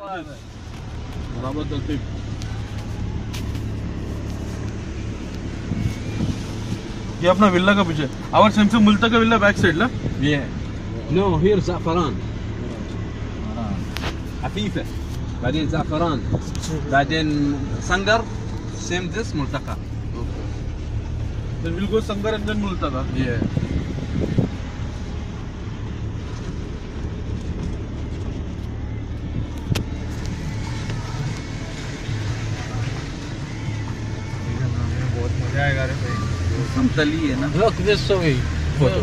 बराबर तरतीब। ये अपना विल्ला का पीछे आवर सैमसंग मुल्ता का विल्ला बैक साइड ला Yeah. No, here زعفران. عفيفة. بعدين زعفران. بعدين سنجر. Same this ملتقى. then we'll go Sangar and then Multa का। Yeah. बहुत मजा आएगा रे भाई। समतली है ना। Look this way photo.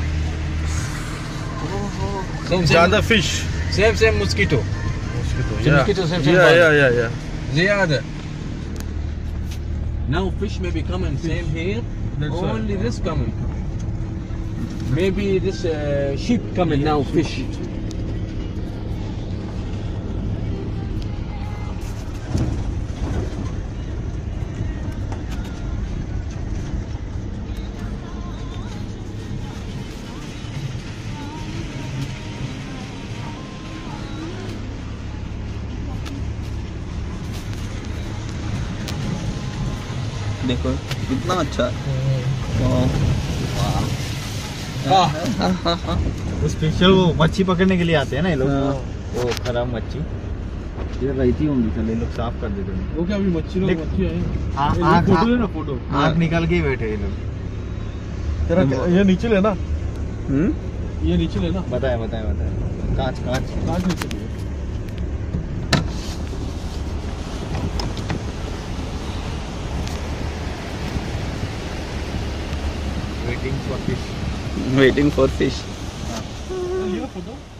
ज़्यादा fish। Same mosquito. Mosquito same. Yeah. زيادة. Now fish may be coming same here. That's Only this coming. Maybe this sheep coming now fish. देखो कितना अच्छा। स्पेशल वो मच्छी पकड़ने के लिए आते हैं ना ये लोग। वो खराब मच्छी ये रहती होंगी चल ये लोग साफ कर देते हैं। वो क्या अभी मच्छी लोग देख- मच्छी है। फोटो लेना फोटो। आँख निकाल के ही बैठे ये लोग। तेरा ये नीचे लेना। ये नीचे लेना। बताए कांच कांच नीचे ले। Waiting for fish. Waiting for fish. ये फोटो।